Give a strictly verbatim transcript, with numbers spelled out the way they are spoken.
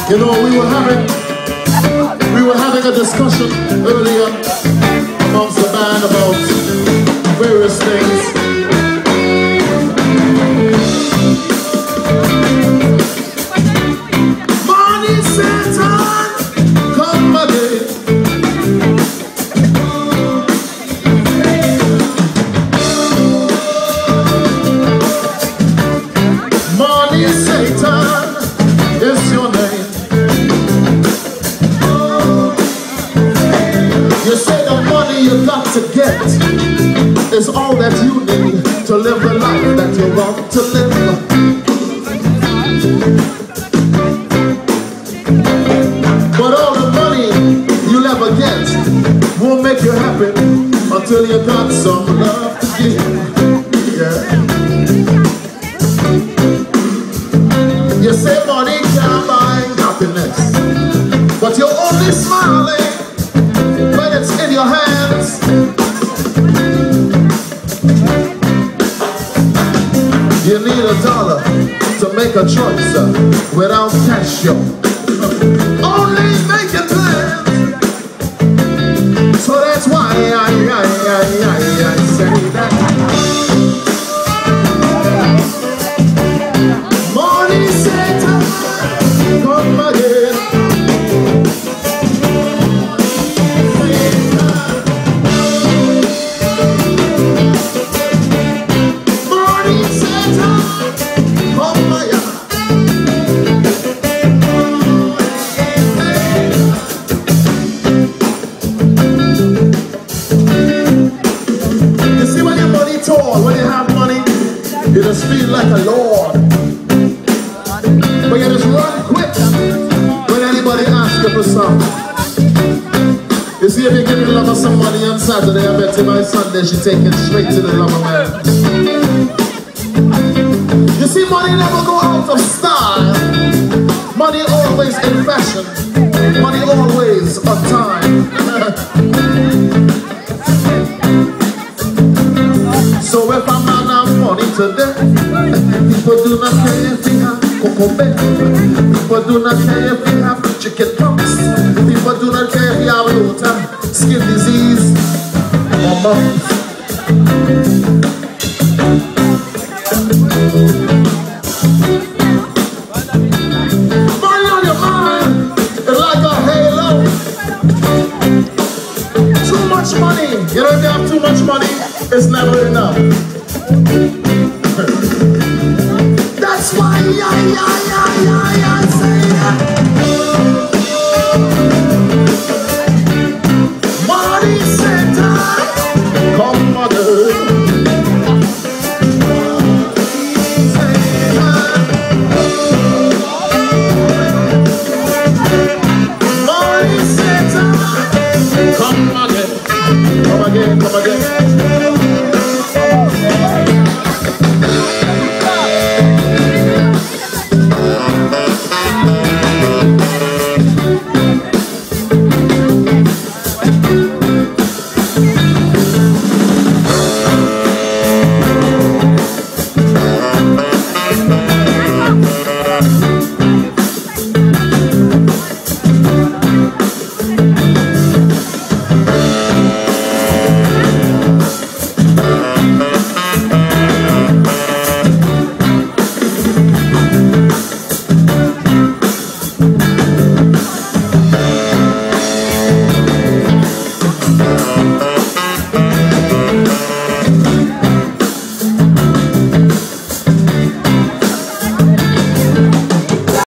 You know, we were having we were having a discussion earlier amongst the band about various things. Money, Satan, come again. Money, Satan, is your name. You say the money you got to get is all that you need to live the life that you want to live. But all the money you'll ever get won't make you happy until you got some love to give. Yeah. You say money can't buy happiness, but you're only smiling when it's in your hands. You need a dollar to make a choice uh, without cash, yo. Only making plans. So that's why I, I, I, I, I say that money, Satan, come again. Money, Satan, come again. You see, when your money tall, when you have money, you just feel like a lord. But you just run quick when anybody asks you for something. You see, if you give the lover some money on Saturday, I bet you by Sunday she take it straight to the lover man. You see, money never go out of style. Money always in fashion. Money always on time. So if a man have money today, people do not care if he have cocoa bear. People do not care if he have chicken pox. People do not care if he have water, skin disease, or mumps. Money on your mind is like a halo. Too much money. You know, if you have too much money, it's never enough.